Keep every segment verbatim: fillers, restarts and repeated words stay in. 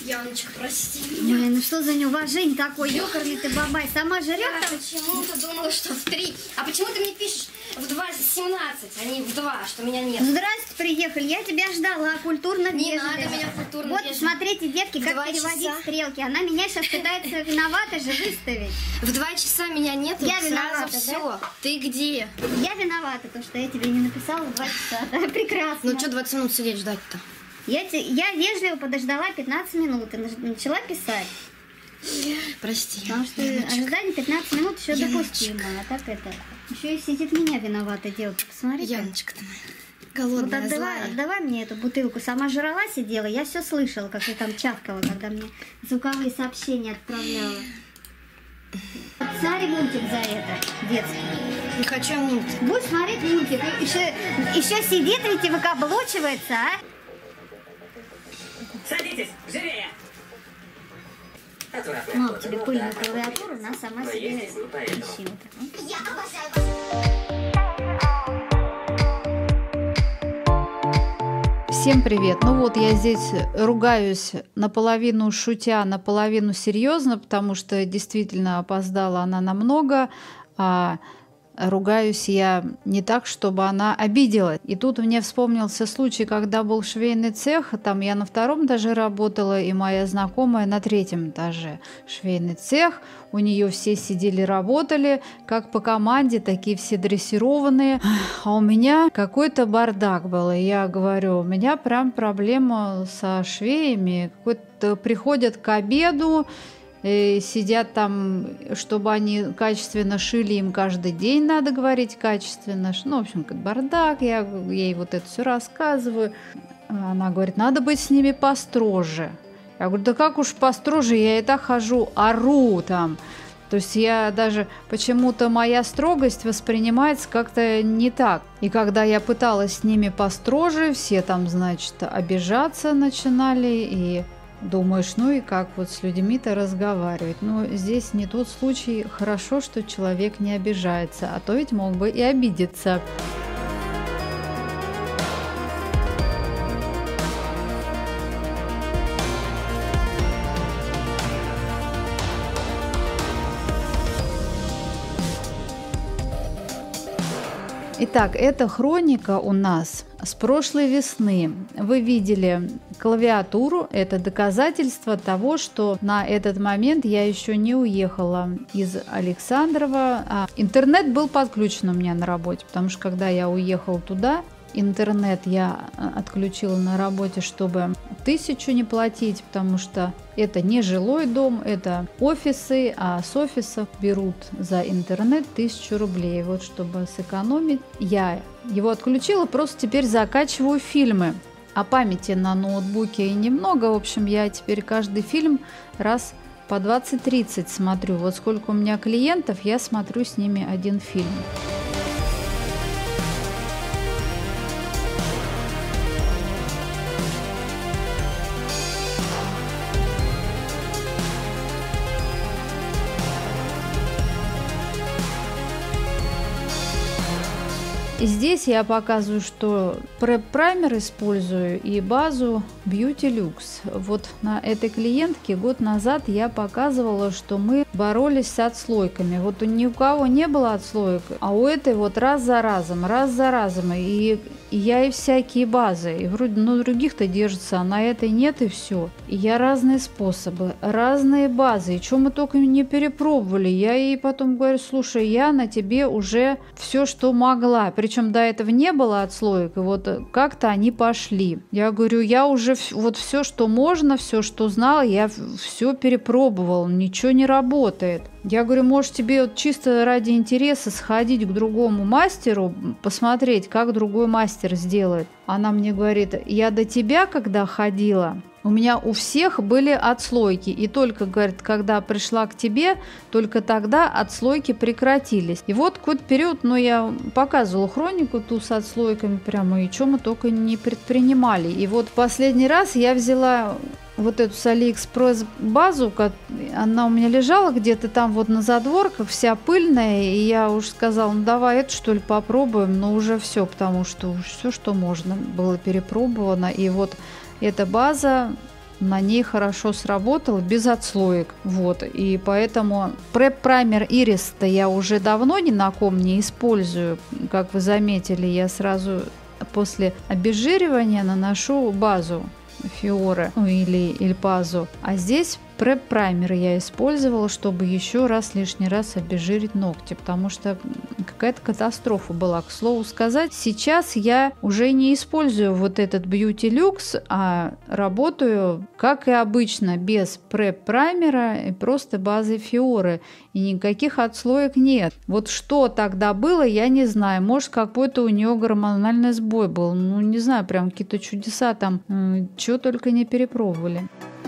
Яночка, прости меня. Ой, ну что за неуважение такое, ёкарный ты бабай, сама жрёт Я там? почему-то думала, что в три. А почему ты мне пишешь в два семнадцать, а не в два, что меня нет? Здрасте, приехали, я тебя ждала, культурно Не вежливо. надо меня культурно Вот, вежливо. смотрите, детки, как Два переводить часа. стрелки. Она меня сейчас пытается виновата же выставить. В два часа меня нет, Я сразу виновата, все. Ты где? Я виновата, то, что я тебе не написала в два часа. Да, прекрасно. Ну что двадцать минут сидеть ждать-то? Я, те- я вежливо подождала пятнадцать минут и наж- начала писать. Прости. Потому что ожидание пятнадцать минут еще допустимо. А так это... Еще и сидит меня виновата девушка. Посмотрите. Яночка ты моя. Вот Голодная, отдавай, злая. отдавай мне эту бутылку. Сама жрала, сидела. Я все слышала, как ты там чавкала, когда мне звуковые сообщения отправляла. Смотри мультик за это, детский. Не хочу мультик. Будешь смотреть мультик. Еще, еще сидит ведь и выкаблучивается, а? Садитесь, живее! Мам, тебе пыльную клавиатуру, она сама себе ищет. Я обожаю вас. Всем привет! Ну вот я здесь ругаюсь наполовину шутя, наполовину серьезно, потому что действительно опоздала она намного, а ругаюсь я не так, чтобы она обиделась. И тут мне вспомнился случай, когда был швейный цех, там я на втором этаже работала, и моя знакомая на третьем этаже. Швейный цех, у нее все сидели, работали, как по команде, такие все дрессированные. А у меня какой-то бардак был. И я говорю, у меня прям проблема со швеями. Какой-то приходят к обеду, и сидят там, чтобы они качественно шили, им каждый день надо говорить качественно. Ну, в общем, как бардак, я ей вот это все рассказываю. Она говорит, надо быть с ними построже. Я говорю, да как уж построже, я и так хожу, ору там. То есть я даже, почему-то моя строгость воспринимается как-то не так. И когда я пыталась с ними построже, все там, значит, обижаться начинали, и думаешь, ну и как вот с людьми-то разговаривать? Но здесь не тот случай. Хорошо, что человек не обижается, а то ведь мог бы и обидеться. Итак, эта хроника у нас с прошлой весны. Вы видели клавиатуру. Это доказательство того, что на этот момент я еще не уехала из Александрова. А интернет был подключен у меня на работе, потому что когда я уехала туда, интернет я отключила на работе, чтобы тысячу не платить, потому что это не жилой дом, это офисы, а с офисов берут за интернет тысячу рублей. Вот чтобы сэкономить, я его отключила, просто теперь закачиваю фильмы. А памяти на ноутбуке немного, в общем, я теперь каждый фильм раз по двадцать-тридцать смотрю. Вот сколько у меня клиентов, я смотрю с ними один фильм. И здесь я показываю, что праймер использую и базу Beauty Lux. Вот на этой клиентке год назад я показывала, что мы боролись с отслойками. Вот ни у кого не было отслоек, а у этой вот раз за разом, раз за разом. И, и я и всякие базы. И вроде на других-то держится, а на этой нет, и все. И я разные способы, разные базы. И что мы только не перепробовали. Я ей потом говорю, слушай, я на тебе уже все, что могла. Причем до этого не было отслоек, и вот как-то они пошли. Я говорю, я уже вот все, что можно, все, что знала, я все перепробовала, ничего не работает. Я говорю, может тебе вот чисто ради интереса сходить к другому мастеру, посмотреть, как другой мастер сделает. Она мне говорит, я до тебя, когда ходила, у меня у всех были отслойки. И только, говорит, когда пришла к тебе, только тогда отслойки прекратились. И вот какой-то период, ну, я показывала хронику ту с отслойками прямо, и что мы только не предпринимали. И вот последний раз я взяла вот эту с Алиэкспресс базу, она у меня лежала где-то там вот на задворках, вся пыльная, и я уже сказала, ну давай это что ли попробуем, но уже все, потому что все, что можно, было перепробовано. И вот эта база на ней хорошо сработал, без отслоек. Вот. И поэтому преп-праймер Iris-то я уже давно ни на ком не использую. Как вы заметили, я сразу после обезжиривания наношу базу Fiore, ну, или Иль Пазо. А здесь преп-праймер я использовала, чтобы еще раз, лишний раз обезжирить ногти, потому что какая-то катастрофа была. К слову сказать, сейчас я уже не использую вот этот Beauty Luxe, а работаю, как и обычно, без преп-праймера и просто базой Fiore. И никаких отслоек нет. Вот что тогда было, я не знаю. Может, какой-то у нее гормональный сбой был. Ну, не знаю, прям какие-то чудеса там. Чего только не перепробовали.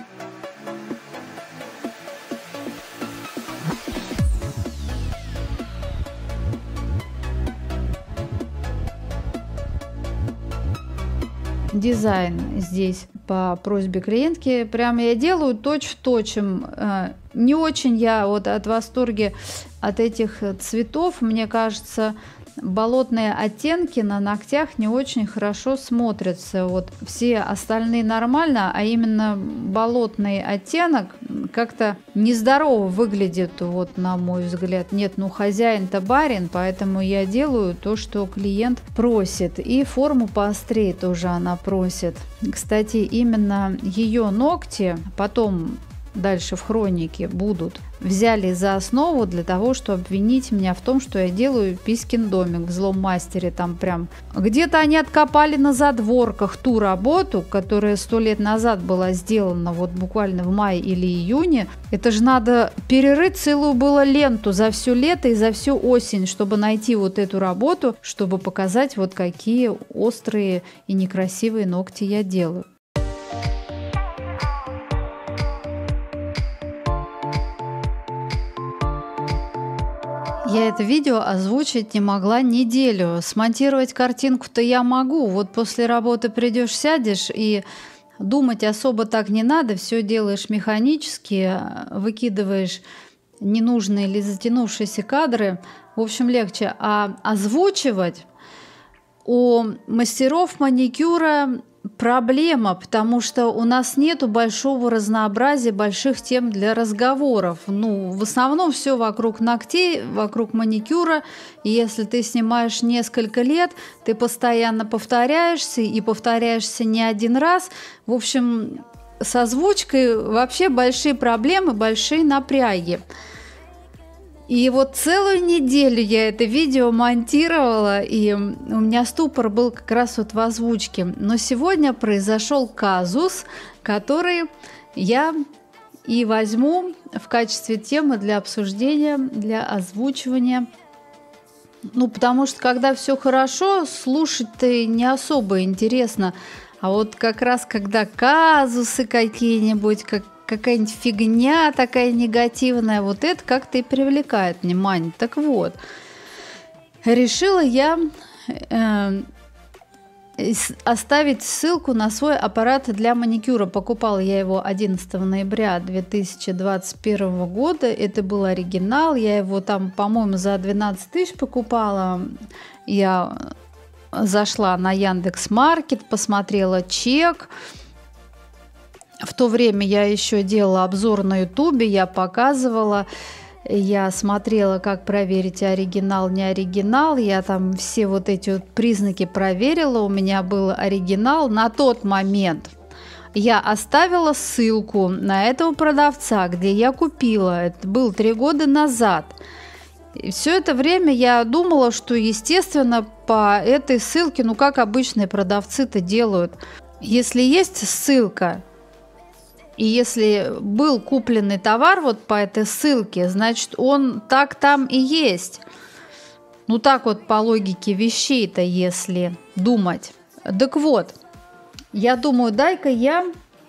Дизайн здесь по просьбе клиентки. Прям я делаю точь-в-точь. Не очень я вот от восторге от этих цветов. Мне кажется, болотные оттенки на ногтях не очень хорошо смотрятся. Вот все остальные нормально, а именно болотный оттенок как-то нездорово выглядит, вот на мой взгляд. Нет, ну хозяин-то барин, поэтому я делаю то, что клиент просит. И форму поострее тоже она просит. Кстати, именно ее ногти потом дальше в хронике будут, взяли за основу для того, чтобы обвинить меня в том, что я делаю Писькин домик в злом мастере. Там прям где-то они откопали на задворках ту работу, которая сто лет назад была сделана, вот буквально в мае или июне. Это же надо перерыть целую было ленту за все лето и за всю осень, чтобы найти вот эту работу, чтобы показать, вот какие острые и некрасивые ногти я делаю. Я это видео озвучить не могла неделю. Смонтировать картинку-то я могу. Вот после работы придешь, сядешь, и думать особо так не надо. Все делаешь механически, выкидываешь ненужные или затянувшиеся кадры. В общем, легче. А озвучивать у мастеров маникюра проблема, потому что у нас нету большого разнообразия, больших тем для разговоров. Ну, в основном все вокруг ногтей, вокруг маникюра. И если ты снимаешь несколько лет, ты постоянно повторяешься и повторяешься не один раз. В общем, с озвучкой вообще большие проблемы, большие напряги. И вот целую неделю я это видео монтировала, и у меня ступор был как раз вот в озвучке. Но сегодня произошел казус, который я и возьму в качестве темы для обсуждения, для озвучивания. Ну, потому что когда все хорошо, слушать-то не особо интересно. А вот как раз когда казусы какие-нибудь, как какая-нибудь фигня такая негативная, вот это как-то и привлекает внимание. Так вот, решила я э, оставить ссылку на свой аппарат для маникюра. Покупала я его одиннадцатого ноября две тысячи двадцать первого года. Это был оригинал. Я его там, по-моему, за двенадцать тысяч покупала. Я зашла на Яндекс.Маркет, посмотрела чек. В то время я еще делала обзор на ютубе, я показывала, я смотрела, как проверить оригинал, не оригинал. Я там все вот эти вот признаки проверила, у меня был оригинал. На тот момент я оставила ссылку на этого продавца, где я купила. Это было три года назад. И все это время я думала, что, естественно, по этой ссылке, ну как обычные продавцы-то делают, если есть ссылка, и если был купленный товар вот по этой ссылке, значит, он так там и есть. Ну так вот по логике вещей-то, если думать. Так вот, я думаю, дай-ка я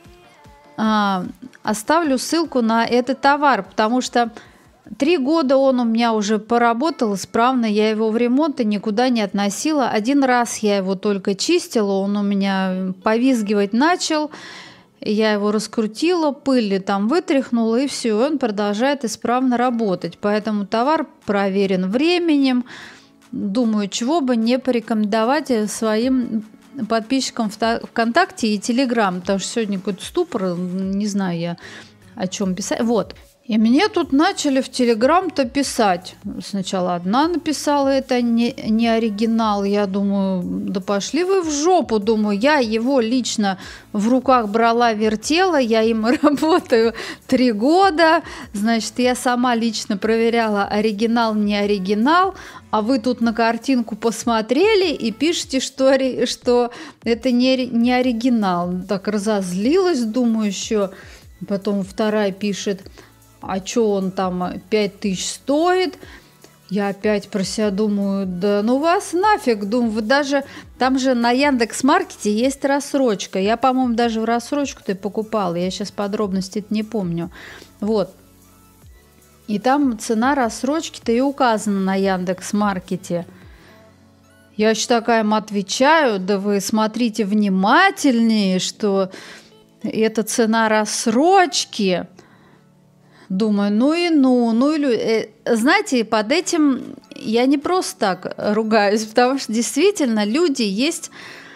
а, оставлю ссылку на этот товар, потому что три года он у меня уже поработал исправно, я его в ремонт и никуда не относила. Один раз я его только чистила, он у меня повизгивать начал. Я его раскрутила, пыль там вытряхнула, и все, он продолжает исправно работать. Поэтому товар проверен временем. Думаю, чего бы не порекомендовать своим подписчикам ВКонтакте и Телеграм, потому что сегодня какой-то ступор, не знаю я, о чем писать. Вот. И мне тут начали в Телеграм-то писать. Сначала одна написала, это не, не оригинал. Я думаю, да пошли вы в жопу. Думаю, я его лично в руках брала, вертела. Я им работаю три года. Значит, я сама лично проверяла, оригинал, не оригинал. А вы тут на картинку посмотрели и пишете, что, что это не, не оригинал. Так разозлилась, думаю, еще. Потом вторая пишет: а что он там пять тысяч стоит? Я опять про себя думаю, да ну вас нафиг, думаю, вы даже, там же на Яндекс.Маркете есть рассрочка. Я, по-моему, даже в рассрочку-то и покупала, я сейчас подробности не помню. Вот. И там цена рассрочки-то и указана на Яндекс.Маркете. Я еще такая им отвечаю, да вы смотрите внимательнее, что это цена рассрочки. Думаю, ну и ну, ну и... Знаете, под этим я не просто так ругаюсь, потому что действительно люди есть,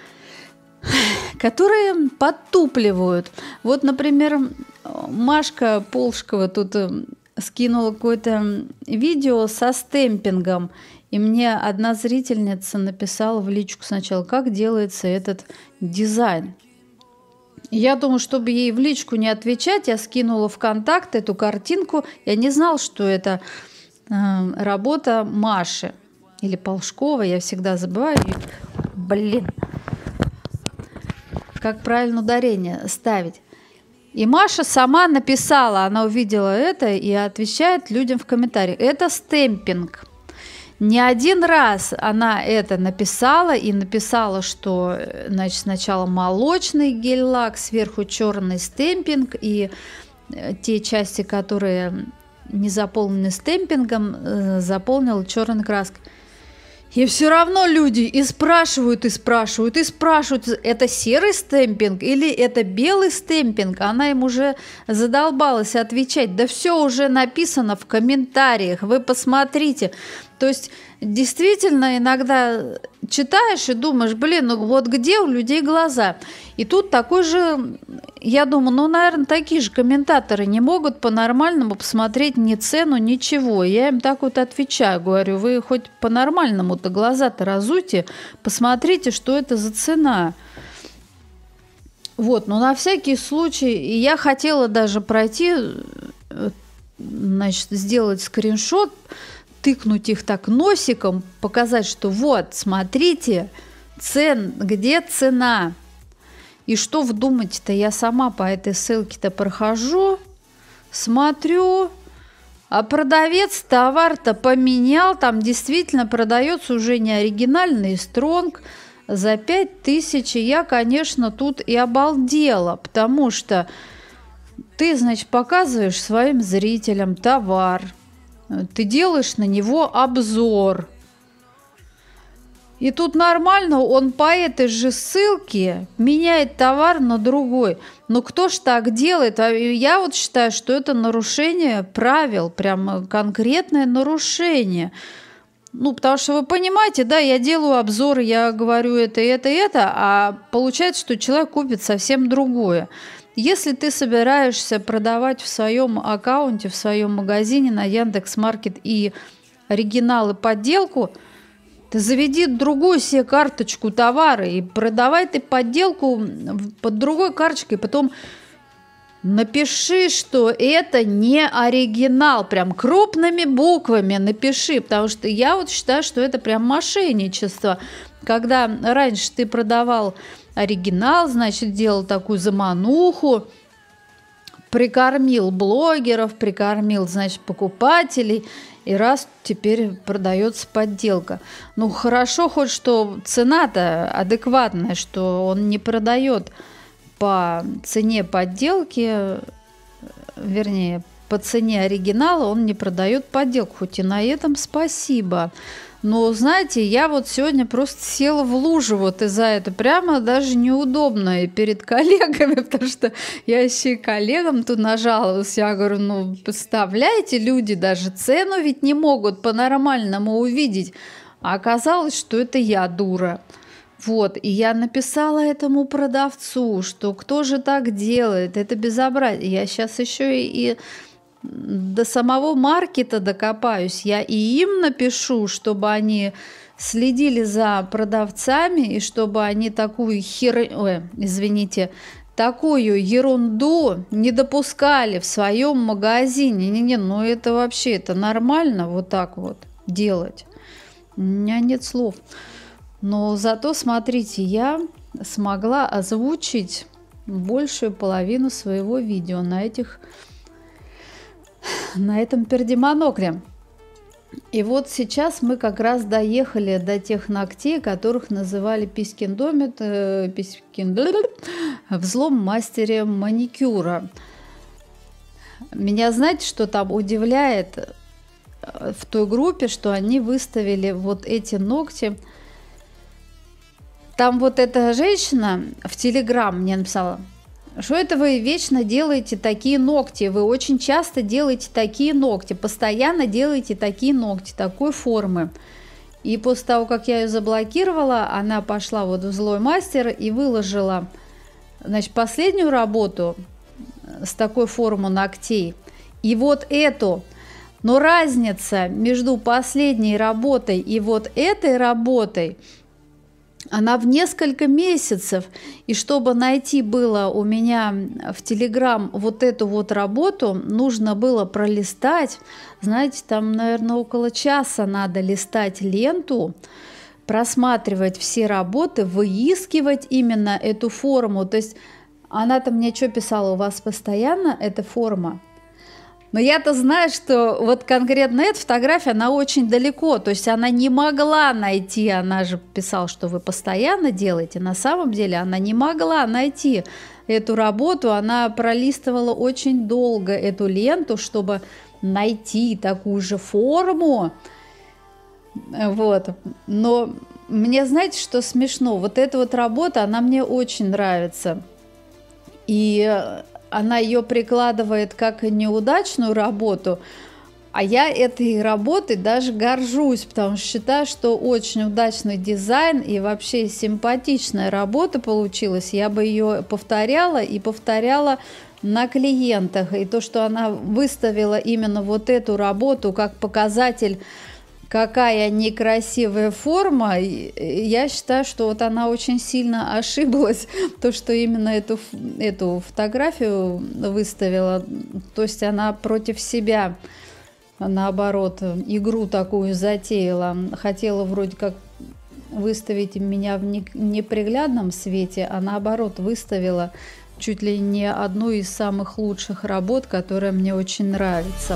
которые подтупливают. Вот, например, Машка Полшкова тут скинула какое-то видео со стемпингом, и мне одна зрительница написала в личку сначала, как делается этот дизайн. Я думаю, чтобы ей в личку не отвечать, я скинула в контакт эту картинку. Я не знала, что это э, работа Маши или Полшкова. Я всегда забываю. Блин. Как правильно ударение ставить. И Маша сама написала, она увидела это и отвечает людям в комментариях. Это стемпинг. Не один раз она это написала и написала, что, значит, сначала молочный гель-лак, сверху черный стемпинг, и те части, которые не заполнены стемпингом, заполнила черной краской. И все равно люди и спрашивают, и спрашивают, и спрашивают, это серый стемпинг или это белый стемпинг. Она им уже задолбалась отвечать. Да все уже написано в комментариях, вы посмотрите. То есть действительно иногда читаешь и думаешь, блин, ну вот где у людей глаза? И тут такой же, я думаю, ну, наверное, такие же комментаторы не могут по-нормальному посмотреть ни цену, ничего. Я им так вот отвечаю, говорю, вы хоть по-нормальному-то глаза-то разуйте, посмотрите, что это за цена. Вот, но на всякий случай, и я хотела даже пройти, значит, сделать скриншот, тыкнуть их так носиком, показать, что вот, смотрите, цен, где цена. И что вы думаете-то, я сама по этой ссылке-то прохожу, смотрю, а продавец товар-то поменял, там действительно продается уже не оригинальный стронг за пять тысяч. И я, конечно, тут и обалдела, потому что ты, значит, показываешь своим зрителям товар, ты делаешь на него обзор. И тут нормально, он по этой же ссылке меняет товар на другой. Но кто ж так делает? Я вот считаю, что это нарушение правил, прям конкретное нарушение. Ну, потому что вы понимаете, да, я делаю обзор, я говорю это, это, это, а получается, что человек купит совсем другое. Если ты собираешься продавать в своем аккаунте, в своем магазине на Яндекс.Маркет и оригинал и подделку, ты заведи другую себе карточку товара и продавай ты подделку под другой карточкой. Потом напиши, что это не оригинал, прям крупными буквами напиши, потому что я вот считаю, что это прям мошенничество. Когда раньше ты продавал оригинал, значит, делал такую замануху, прикормил блогеров, прикормил, значит, покупателей, и раз теперь продается подделка. Ну, хорошо хоть, что цена-то адекватная, что он не продает по цене подделки, вернее, по цене оригинала он не продает подделку, хоть и на этом спасибо. Но, знаете, я вот сегодня просто села в лужу вот из-за этого. Прямо даже неудобно и перед коллегами, потому что я еще и коллегам тут нажаловалась. Я говорю, ну, представляете, люди даже цену ведь не могут по-нормальному увидеть. А оказалось, что это я дура. Вот, и я написала этому продавцу, что кто же так делает, это безобразие. Я сейчас еще и, и до самого маркета докопаюсь, я и им напишу, чтобы они следили за продавцами и чтобы они такую хер... Ой, извините, такую ерунду не допускали в своем магазине. Не-не, ну это вообще, это нормально вот так вот делать. У меня нет слов. Но зато, смотрите, я смогла озвучить большую половину своего видео на этих, на этом пердемонокле. И вот сейчас мы как раз доехали до тех ногтей, которых называли пискиндомет, э, пискиндомет, взлом мастере маникюра. Меня, знаете, что там удивляет в той группе, что они выставили вот эти ногти. Там вот эта женщина в Телеграм мне написала, что это вы вечно делаете такие ногти, вы очень часто делаете такие ногти, постоянно делаете такие ногти, такой формы. И после того, как я ее заблокировала, она пошла вот в Злой Мастер и выложила, значит, последнюю работу с такой формой ногтей. И вот эту. Но разница между последней работой и вот этой работой, она в несколько месяцев. И чтобы найти было у меня в Телеграм вот эту вот работу, нужно было пролистать, знаете, там, наверное, около часа надо листать ленту, просматривать все работы, выискивать именно эту форму. То есть она-то мне что писала, у вас постоянно эта форма? Но я-то знаю, что вот конкретно эта фотография, она очень далеко, то есть она не могла найти, она же писала, что вы постоянно делаете, на самом деле она не могла найти эту работу, она пролистывала очень долго эту ленту, чтобы найти такую же форму, вот, но мне, знаете, что смешно, вот эта вот работа, она мне очень нравится, и она ее прикладывает как неудачную работу, а я этой работой даже горжусь, потому что считаю, что очень удачный дизайн и вообще симпатичная работа получилась. Я бы ее повторяла и повторяла на клиентах. И то, что она выставила именно вот эту работу как показатель, какая некрасивая форма, я считаю, что вот она очень сильно ошиблась, то, что именно эту, эту фотографию выставила, то есть она против себя, наоборот, игру такую затеяла, хотела вроде как выставить меня в неприглядном свете, а наоборот выставила чуть ли не одну из самых лучших работ, которая мне очень нравится.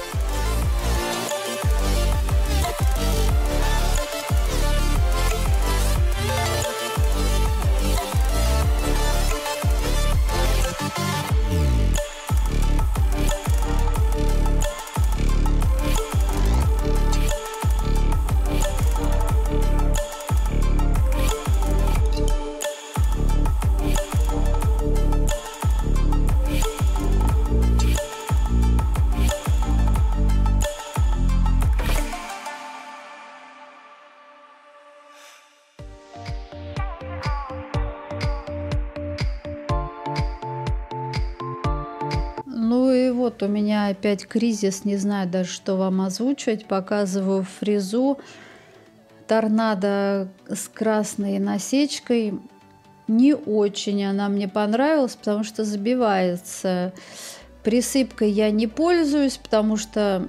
Ну и вот у меня опять кризис, не знаю даже, что вам озвучивать. Показываю фрезу торнадо с красной насечкой. Не очень она мне понравилась, потому что забивается. Присыпкой я не пользуюсь, потому что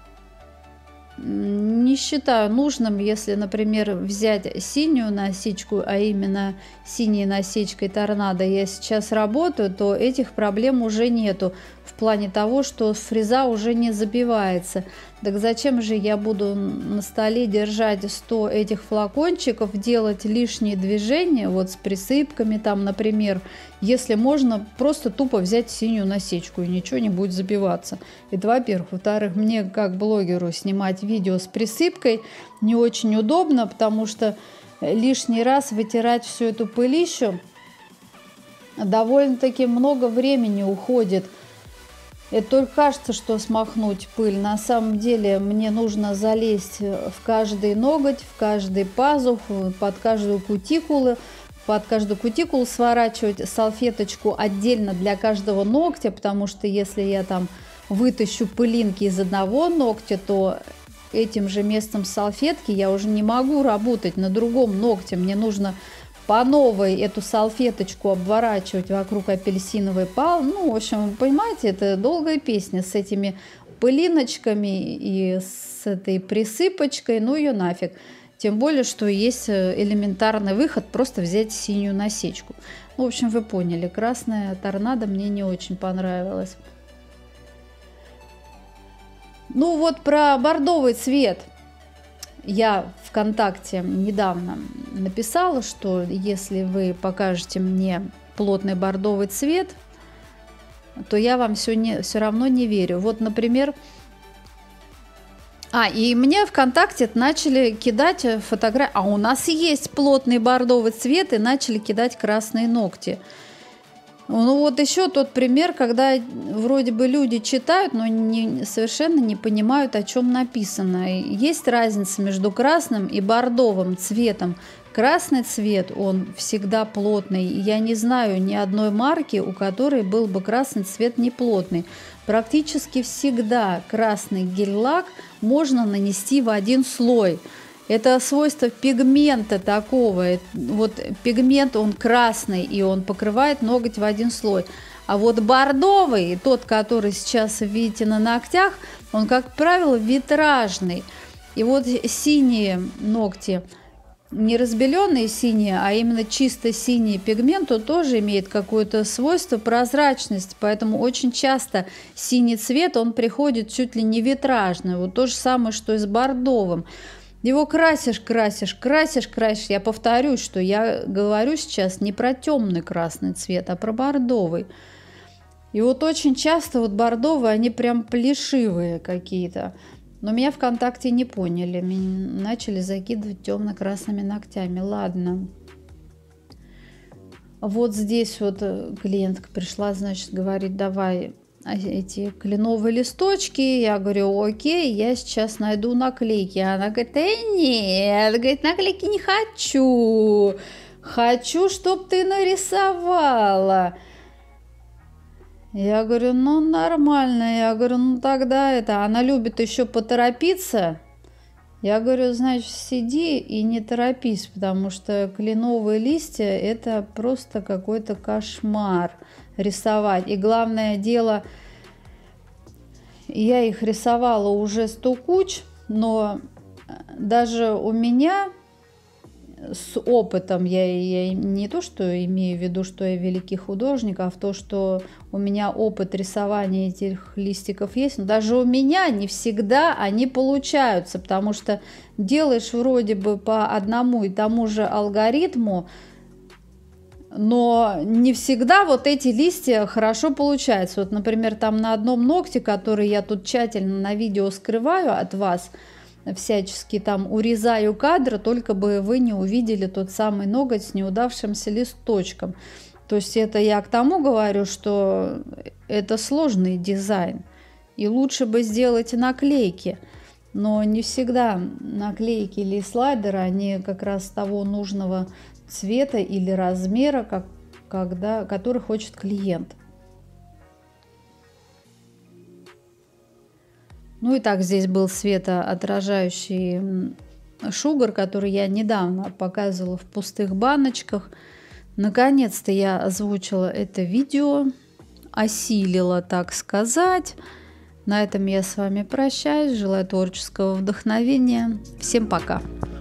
не считаю нужным, если, например, взять синюю насечку, а именно синей насечкой торнадо я сейчас работаю, то этих проблем уже нету. В плане того, что фреза уже не забивается. Так зачем же я буду на столе держать сто этих флакончиков, делать лишние движения, вот с присыпками там, например, если можно просто тупо взять синюю насечку и ничего не будет забиваться. Это во-первых. Во-вторых, мне как блогеру снимать видео с присыпкой не очень удобно, потому что лишний раз вытирать всю эту пылищу довольно-таки много времени уходит. Это только кажется, что смахнуть пыль. На самом деле мне нужно залезть в каждый ноготь, в каждый пазух, под каждую кутикулу, под каждую кутикулу сворачивать салфеточку отдельно для каждого ногтя, потому что если я там вытащу пылинки из одного ногтя, то этим же местом салфетки я уже не могу работать на другом ногте. Мне нужно по новой эту салфеточку обворачивать вокруг апельсиновой пал. Ну, в общем, вы понимаете, это долгая песня с этими пылиночками и с этой присыпочкой. Ну, ее нафиг. Тем более, что есть элементарный выход, просто взять синюю насечку. Ну, в общем, вы поняли, красная торнадо мне не очень понравилась. Ну, вот про бордовый цвет. Я ВКонтакте недавно написала, что если вы покажете мне плотный бордовый цвет, то я вам все, не, все равно не верю. Вот, например, а, и мне ВКонтакте начали кидать фотографии, а у нас есть плотный бордовый цвет, и начали кидать красные ногти. Ну вот еще тот пример, когда вроде бы люди читают, но не, совершенно не понимают, о чем написано. Есть разница между красным и бордовым цветом. Красный цвет, он всегда плотный. Я не знаю ни одной марки, у которой был бы красный цвет не плотный. Практически всегда красный гель-лак можно нанести в один слой. Это свойство пигмента такого. Вот пигмент, он красный, и он покрывает ноготь в один слой. А вот бордовый, тот, который сейчас видите на ногтях, он, как правило, витражный. И вот синие ногти, не разбеленные синие, а именно чисто синий пигмент, он тоже имеет какое-то свойство прозрачность. Поэтому очень часто синий цвет, он приходит чуть ли не витражный. Вот то же самое, что и с бордовым. Его красишь, красишь, красишь, красишь. Я повторюсь, что я говорю сейчас не про темный красный цвет, а про бордовый. И вот очень часто вот бордовые, они прям плешивые какие-то. Но меня ВКонтакте не поняли. Меня начали закидывать темно-красными ногтями. Ладно. Вот здесь вот клиентка пришла, значит, говорит, давай эти кленовые листочки. Я говорю, окей, я сейчас найду наклейки. Она говорит, э, нет, говорит, наклейки не хочу. Хочу, чтоб ты нарисовала. Я говорю, ну нормально. Я говорю, ну тогда это, она любит еще поторопиться. Я говорю, значит, сиди и не торопись, потому что кленовые листья это просто какой-то кошмар рисовать. И главное дело, я их рисовала уже сто куч, но даже у меня с опытом, я, я не то, что имею в виду, что я великий художник, а в то, что у меня опыт рисования этих листиков есть, но даже у меня не всегда они получаются, потому что делаешь вроде бы по одному и тому же алгоритму, но не всегда вот эти листья хорошо получаются. Вот, например, там на одном ногте, который я тут тщательно на видео скрываю от вас, всячески там урезаю кадр, только бы вы не увидели тот самый ноготь с неудавшимся листочком. То есть это я к тому говорю, что это сложный дизайн. И лучше бы сделать наклейки. Но не всегда наклейки или слайдеры, они как раз того нужного цвета или размера, как, когда, который хочет клиент. Ну и так, здесь был светоотражающий шугар, который я недавно показывала в пустых баночках. Наконец-то я озвучила это видео, осилила, так сказать. На этом я с вами прощаюсь, желаю творческого вдохновения. Всем пока!